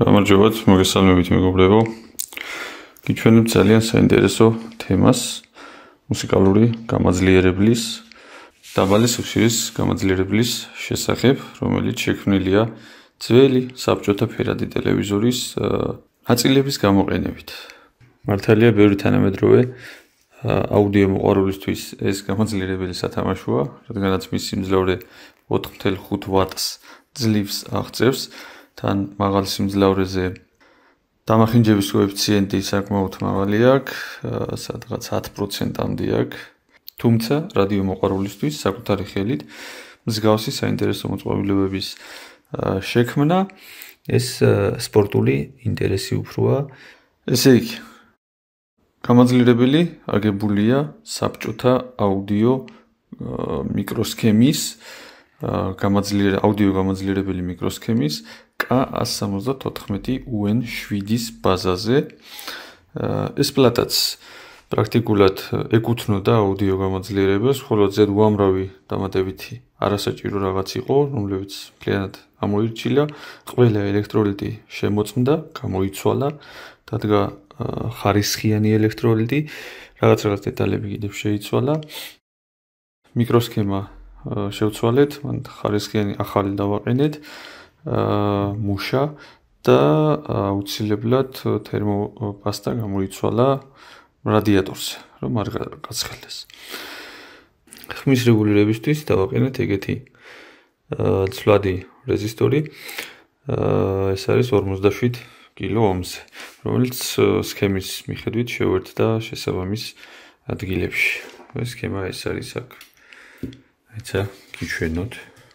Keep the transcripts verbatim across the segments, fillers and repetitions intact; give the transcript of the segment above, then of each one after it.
გამარჯობათ, მოგესალმებით მეგობრებო. გიჩვენებ ძალიან საინტერესო თემას, მუსიკალური გამაძლიერებლის, დაბალი სიხშირის გამაძლიერებლის შესახებ, რომელიც შექმნილია ძველი საბჭოთა ფერადი ტელევიზორის ნაწილების გამოყენებით. მართალია, ბევრი თანამედროვე აუდიო მოყვარულისთვის ეს გამაძლიერებელი სათამაშოა, რადგანაც მისი სიმძლავრე ოთხ კoma ხუთ ვატს ძლივს აღწევს. თან მაღალ სიმძლავრეზე დამახინჯების კოეფიციენტი საკმაოდ მაღალი აქვს, სადღაც ათი პროცენტამდე აქვს. თუმცა რადიო მოყვარულისთვის საკუთარი ხელით მსგავსი საინტერესო მოწყობილობების შექმნა ეს სპორტული ინტერესი უფროა. ესე იგი, გამაძლიერებელი აგებულია საბჭოთა აუდიო მიკროსქემის გამაძლიერებელი აუდიო გამაძლიერებელი მიკროსქემის კა ათს სამოცდათოთხმეტი U N შვიდის ბაზაზე. ეს პლატაც პრაქტიკულად ეკუთვნოდა აუდიო გამაძლიერებელს, ხოლო Z უამრავი დამატებითი არასაჭირო რაღაც იყო, რომლებიც მთლიანად ამოირჩილა. ყველა ელექტროლიტი შემოწმდა, გამოიცვალა, დადგა ხარისხიანი ელექტროლიტი, რაღაც რაღაც დეტალები კიდევ შეიცვალა. მიკროსქემა შევცვალეთ, მან ხარისხიანი ახალი დავაყენეთ, მუშა და აუცილებლად თერმოპასტა გამოიცვალა რადიატორზე, რომ არ გაცხელდეს. ხმის რეგულირებისთვის დავაყენეთ ეგეთი ცვლადი რეზისტორი. ეს არის ორმოცდაშვიდ კილო ომზე, რომელიც სქემის მიხედვით შევერთდა შესაბამის ადგილებში. ეს სქემა ეს არის აქ. ეცა გიჩვენოთ.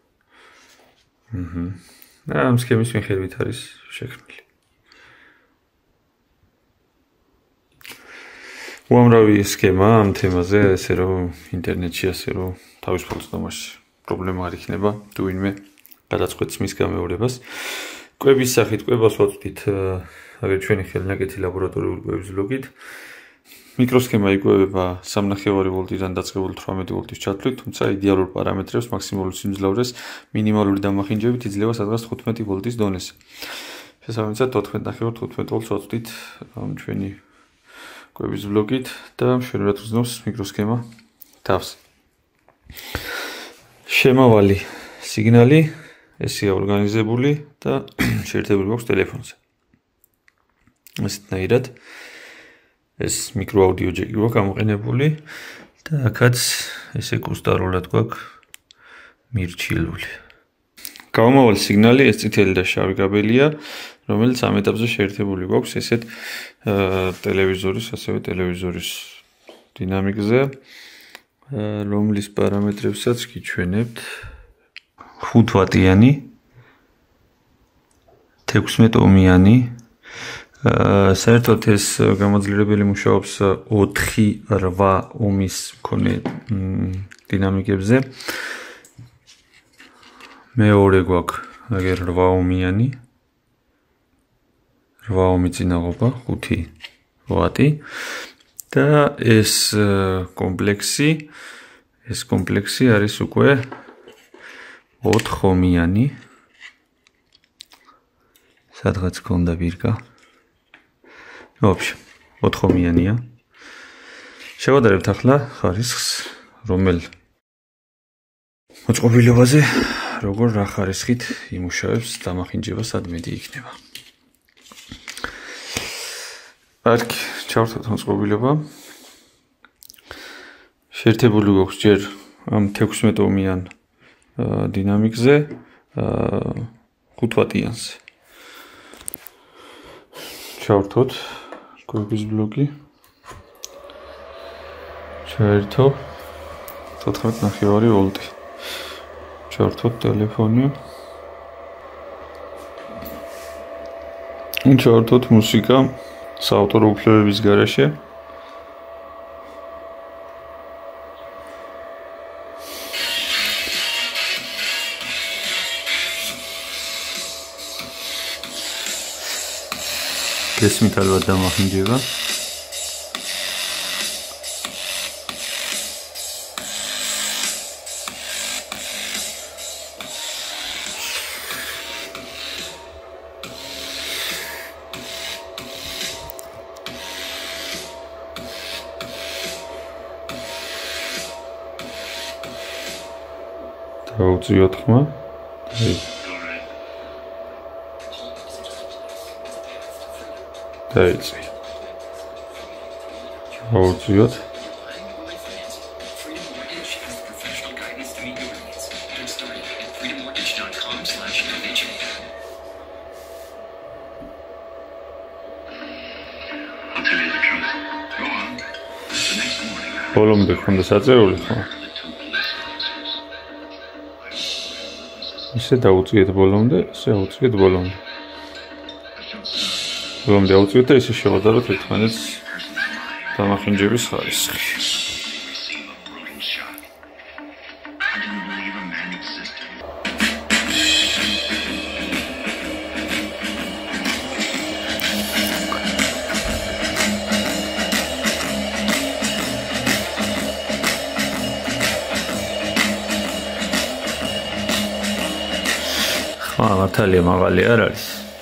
აჰა. ამ სქემის მიხედვით არის შექმნილი. უამრავი სქემა ამ თემაზე, ესე რომ ინტერნეტში ასე რომ თავისუფალ ცნობაში პრობლემა არ იქნება, თუ ვინმე გადაწყვეტს მის გამეორებას. კვების სახით კვებას ვაწვდით, აგერ ჩვენი ხელნაკეთი ლაბორატორიული კვების ბლოკით. მიკროსქემა იკვებება სამნახევარი ვოლტიდან დაწყებული თვრამეტი ვოლტის ჩათვლით, თუმცა იდეალურ პარამეტრებს მაქსიმალური სიმძლავრეს მინიმალური დამახინჯებით იძლევა სადღაც თხუთმეტი ვოლტის დონეზე. შესაბამისად ოთხმეტ ნახევარ თხუთმეტ ვოლტს ვაწვდით ამ ჩვენი კვების ბლოკით და მშვენივრად გრძნობს მიკროსქემა თავს. შემავალი სიგნალი ესეა ორგანიზებული და შეერთებული გვაქვს ტელეფონზე. ესეთნაირად ეს მიკროაუდიო ჯეკი გვაქვს გამოყენებული და აქაც ესე კუსტარულად გვაქვს მირჩილული. გამომავალი სიგნალი ეს წითელი და შავი კაბელია, რომელიც ამ ეტაპზე შეერთებული გვაქვს ესეთ ტელევიზორის, ასევე ტელევიზორის დინამიკზე, რომლის პარამეტრებსაც გიჩვენებთ. ხუთ ვატიანი, თექვსმეტ ომიანი. საერთოდ ეს გამაძლიერებელი მუშაობს ოთხი რვა ომის მქონე დინამიკებზე. მეორე გვაქვს აგერ რვა ომიანი. რვა ომი წინაღობა, ხუთი ვატი და ეს კომპლექსი, ეს კომპლექსი არის უკვე ოთხ ომიანი. სადღაც გქონდა ბირკა. ვაფშე, ოთხ ომიანია. შევადარებთ ახლა ხარისხს, რომელ მოწყობილობაზე როგორ რა ხარისხით იმუშავებს დამახინჯება სადმედი იქნება. აქ ჩავთვალოთ მოწყობილობა. შეერთებული გვაქვს ჯერ ამ თექვსმეტ ომიან დინამიკზე, ხუთ ვატიანზე. ჩავთვალოთ კვების ბლოკი. ჩაერთო თოთხმეტ ნახევარი ვოლტი. ჩავთვალოთ ტელეფონი. ჩავთვალოთ მუსიკა საავტორო უფლებების გარეშე. გესმით ალბათ დამახინჯება. გავუწიოთ ხმა. დაიწყე. გავუწიოთ. ბოლომდე ხონდა საწერული ხო? ისე დაუწიეთ ბოლომდე, ისე აუწიეთ ბოლომდე. ბოლომდე აუწიეთ და ისე შევადაროთ ერთმანეთს დამახინჯების ხარისხი. ხმა მართალია მაღალი არ არის.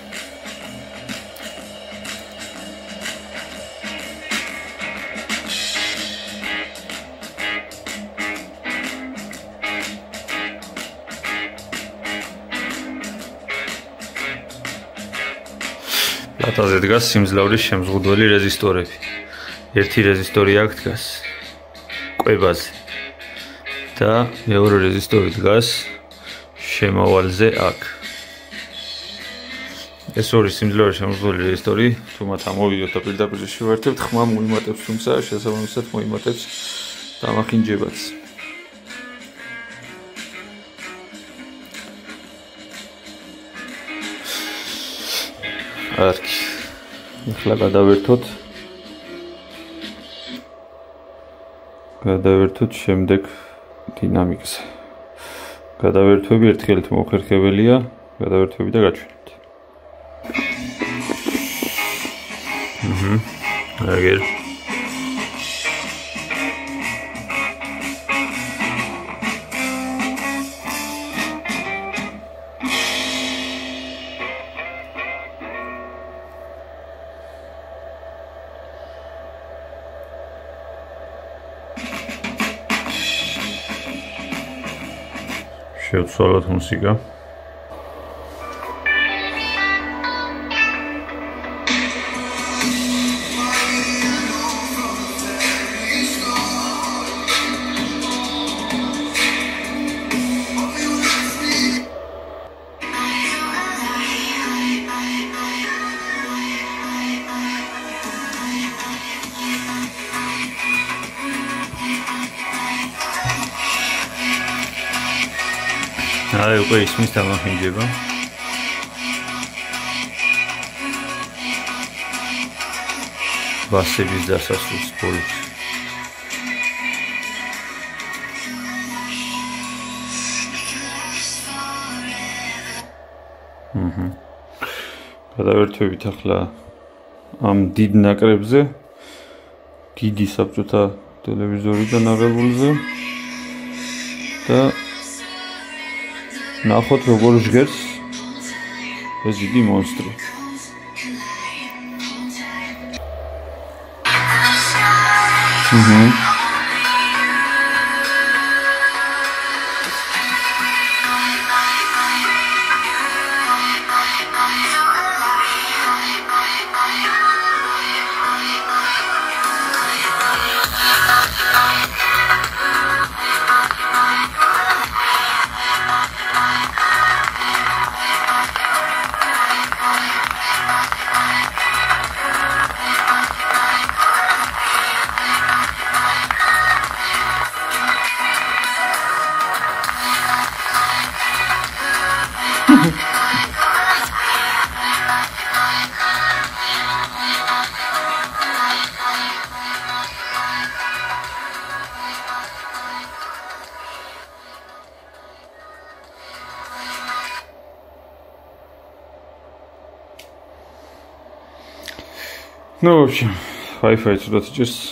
პლატაზე დგას სიმძლავრის შემზღუდველი რეზისტორები. ერთი რეზისტორი აქ დგას კვებაზე და მეორე რეზისტორი დგას შემავალზე აქ. ეს ორი სიმძლავრის შემზღუდველი რეზისტორი, თუ მათ ამოვიდოთ და პირდაპირ შევერთებთ, ხმა მოიმატებს, თუმცა შესაბამისად მოიმატებს დამახინჯებაც. არქი. ახლა გადავერთოთ. გადავერთოთ შემდეგ დინამიკაზე. გადავერთვები ერთხელით მოხერხებელია, გადავერთვები და გაჩვენებთ. აჰა. აგერ. შევცვალოთ მუსიკა. აი უკვე ისმის დამახინჯება. ბასების დასასრულს ბოლოს. აჰა. გადავერთვებით ახლა ამ დიდ ნაკრებზე, დიდი საბჭოთა ტელევიზორიდან აღებულზე და ნახოთ როგორ ჟღერს ეს დიდი მონსტრი. აჰა. Ну, в общем, Wi-Fi сюда сейчас.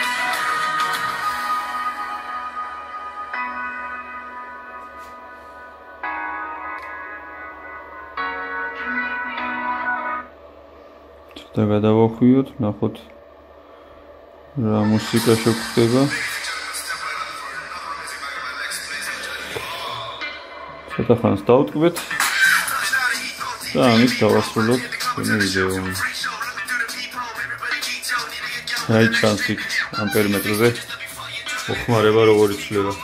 Сюда გადავახვიოთ, ნახოთ რა მუსიკა შეგვხდება. ცოტა ხანს დავტკბეთ და ამით დავასრულოთ ჩვენი ვიდეო. აი ჩანს იქ ამ პერიმეტრზე მოხმარება როგორ იცვლება.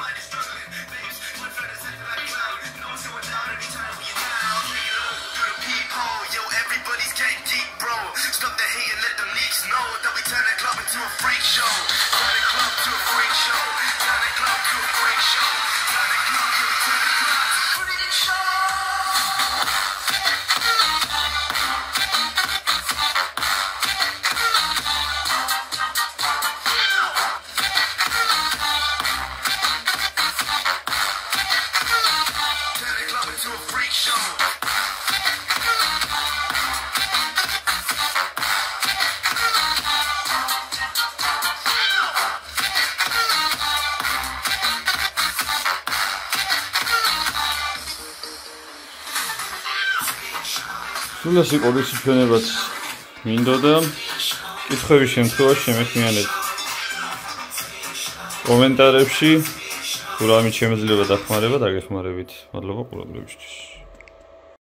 სულას იყო ის ჩვენებაც მინდოდა კითხვების შემთხვევაში შემეხმიანეთ კომენტარებში თუ რამე შემიძლია დახმარება დაგეხმარებით. მადლობა ყურადღებისთვის.